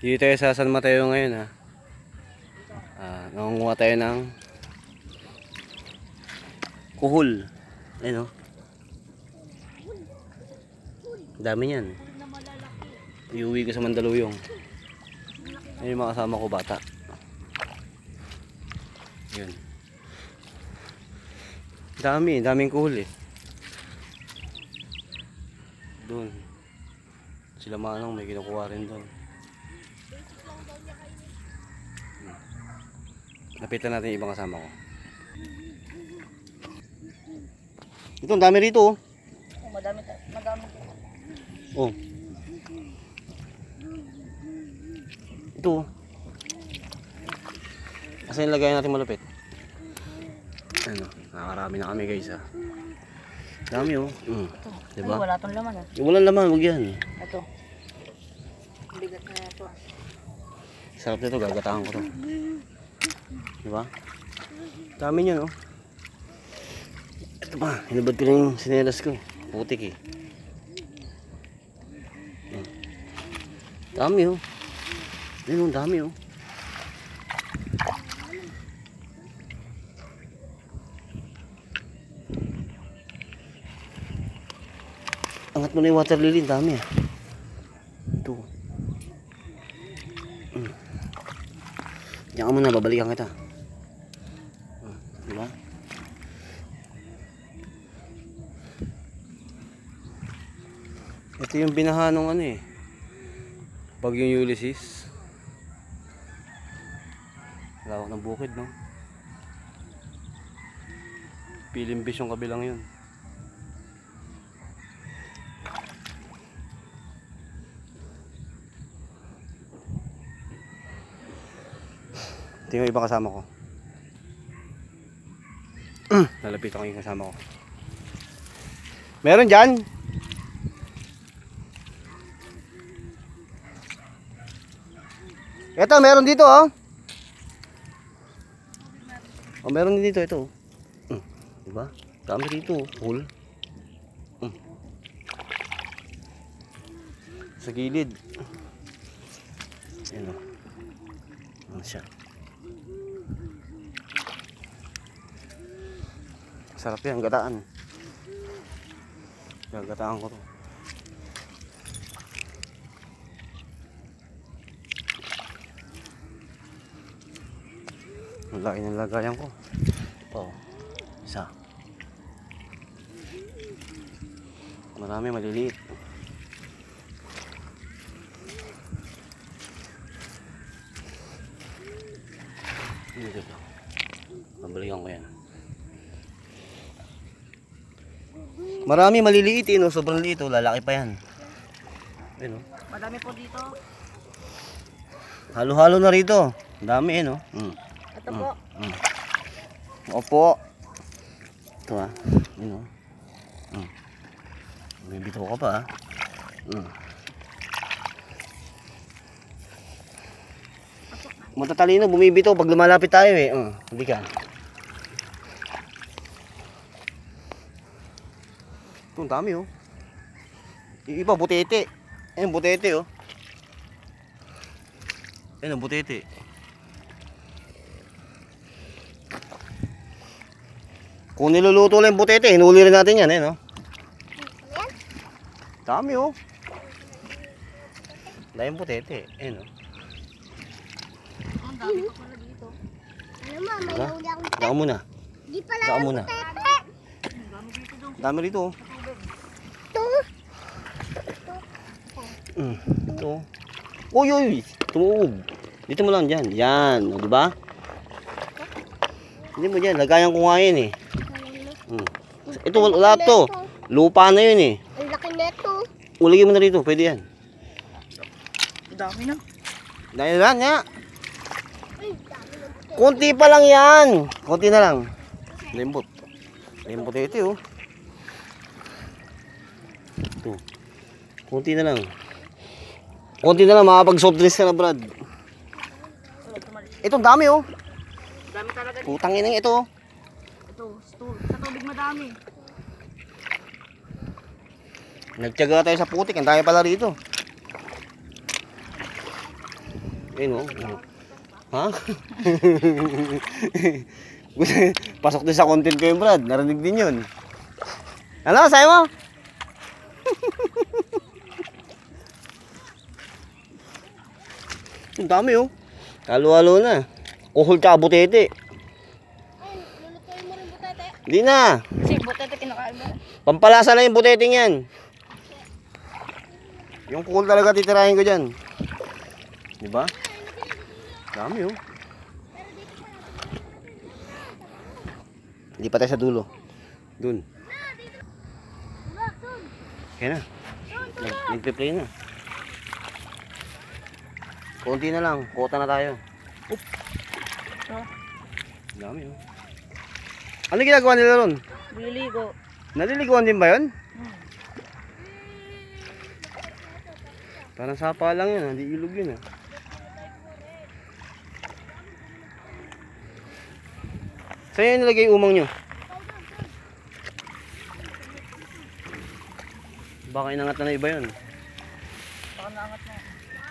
Dito tayo sa San Mateo ngayon ha. Nangunguha tayo ng kuhol. Ayun o. Dami niyan. Iuwi ko sa Mandaluyong. Ayun yung mga kasama ko bata. Yun. Daming kuhol eh. Doon. Sila Manong may kinukuha rin doon. Lapitan natin yung ibang kasama ko. Ito, ang dami rito oh. Madami. Oh. Ito oh. Kasi nilagay natin malupit. Ano, nakakarami na kami guys ha. Dami oh. Diba? Ay, wala tong laman ah. Walang laman, huwag yan. Ito. Bigat na ito. Sarap nito, gagatahan ko to. Diba? Dami nyo, no? Ito pa, hinubad ko na yung sinelas ko. Putik eh. Dami oh. Ayun, dami oh. Angat mo na yung water lily, dami ah. Ito. Diyan ka muna, babalikan kita. Diba? Ito yung binaha nung ano eh, Bagyong Ulysses. Lawak ng bukid no. Pilimbis yung kabilang yun. Ito yung ibang kasama ko. Nalapit ako yung kasama ko. Meron dyan? Ito, meron dito oh. Oh, meron din dito ito. Diba? Dami dito, full. Sa gilid. Ayan oh. Ano siya? Sarap yan, gataan. Gagataan ko to. Ang laki ng lagayan ko. Oh, isa. Marami maliliit. Dito. Pabalikan ko yan. Marami maliliit eh, no? Sobrang liit, oh. Lalaki pa yan. Ayun, oh. Madami po dito. Halo-halo na rito. Dami eh, no? Ito po. Opo. Ito ah. Ayun, oh. Bibito ka pa ah. Matatalino, bumibito pag lumalapit tayo eh. Hindi ka. Ito, ang dami oh. Iba, butete. Ayun, butete oh. Ayun, butete. Kung niluluto lang yung butete, hinuli rin natin yan eh, no? Dami oh. Dahil yung butete. Ayun oh. Ang dami pa pala dito. Ano mo, may nahuli akong Daka muna. di pala Daka ako muna. pepe. Dami dito daw. Dami rito oh. Ito. Ito. Uy. Tumuog. Dito mo lang dyan. Yan. O, diba? Hindi mo dyan. Lagayan ko nga yun eh. Ito wala to. Lupa na yun eh. Ang laki neto. Uligin mo na rito. Pwede yan. Dami na. Dahil lang nga. Kunti pa lang yan. Kunti na lang. Limbot. Limbot ito oh. Ito. Kunti na lang. Kunti na lang. Makapag soft drinks ka na Brad. Itong dami oh. Dami talaga dito. Putang inang ito oh. Ito, sa tubig madami. Nagtiyaga tayo sa putik. Ang dami pala rito. Ayun oh. Ha? Pasok din sa content ko yung Brad. Narinig din yun. Ano, sayo mo? Ang dami oh. Halo-halo na. Kuhol tsaka butete. Lulutuin mo rin butete. Hindi na. Kasi butete kinakain mo. Pampalasa na yung buteteng yan. Yung kuhol talaga titirahin ko dyan. Diba? Dami oh. Hindi pa tayo sa dulo. Dun. Kaya na. Nagpe-play na. Konti na lang. Kota na tayo. Dami oh. Ano ginagawa nila ron? Liligo. Naliliguan din ba yun? Parang sapa lang yun, hindi ilog yun ah. Saan yung nilagay yung umang nyo? Baka inangat na iba yun. Baka naangat na.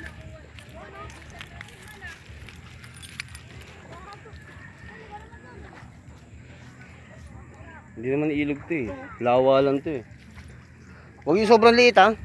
Hindi naman ilog to eh. Lawa lang to eh. Huwag yung sobrang liit ha.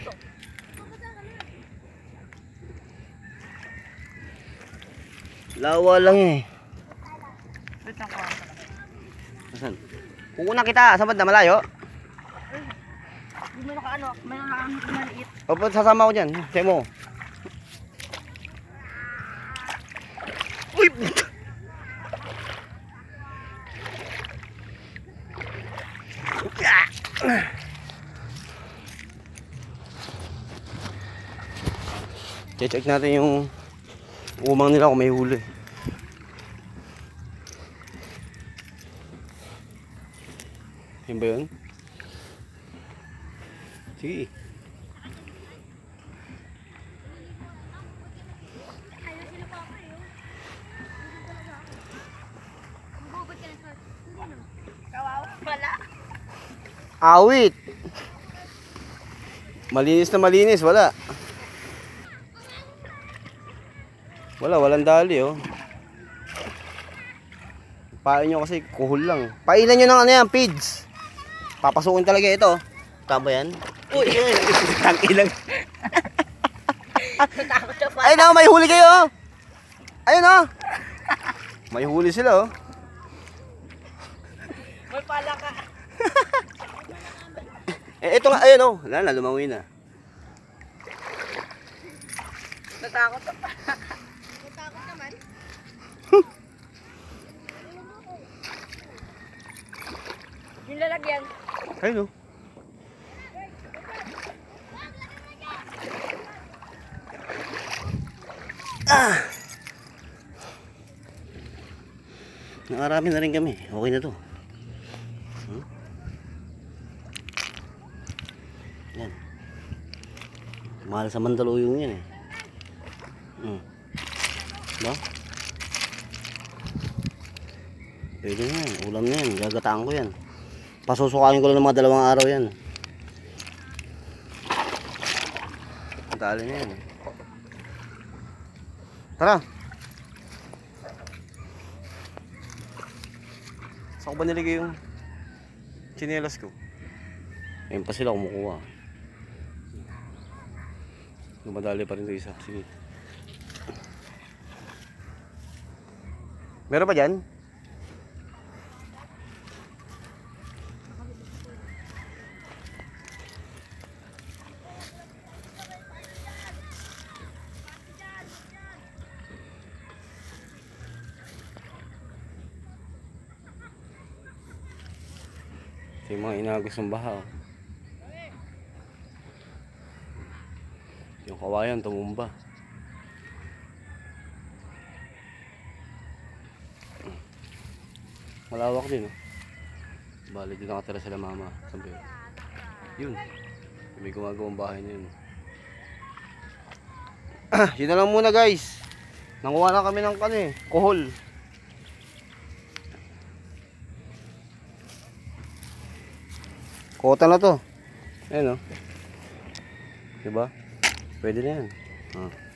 Lawa lang eh. Wait lang ko. Saan? Kukunan kita. Saan ba malayo? Hindi mo nakaano. May nakaano maliit. O, sasama ko dyan. Sa'yo mo. Uy! Check natin yung umang nila kung may huli. Yun ba yun? Sige. Kawawa pala. Awit! Malinis na malinis, wala. Walang dali oh. Pain nyo kasi kuhol lang. Painan nyo ng ano yan, pids. Papasukin talaga ito. Tama yan? Uy! Tangkilang. Natakot siya pa. Ayun oh, may huli kayo oh. Ayun oh. May huli sila oh. May pala ka. Ito nga, ayun oh. Wala na, lumangoy na. Natakot siya pa. Natakot naman. Yung lalagyan. Ayun oh. Nakarami na rin kami. Okay na to. Yan. Mahal sa Mandaluyong yan eh. Ba? Pwede na yan. Ulam na yan. Gagataan ko yan. Pasusukain ko lang ng mga 2 araw yan. Dali na yan eh. Tara. Saan ko ba niligay yung tsinelas ko? Ayun pa sila kumukuha. Lumadali pa rin ito isa. Sige. Meron pa dyan? Ito yung mga inagos ng baha oh. Yung kawayan tumumba. Malawak din oh. Bali din nakatira sila mama. Sabi yun. May gumagawang bahay na yun. Yun na lang muna guys. Nanguha na kami ng kuhol. Kota na to. Ayan o. Diba? Pwede na yan.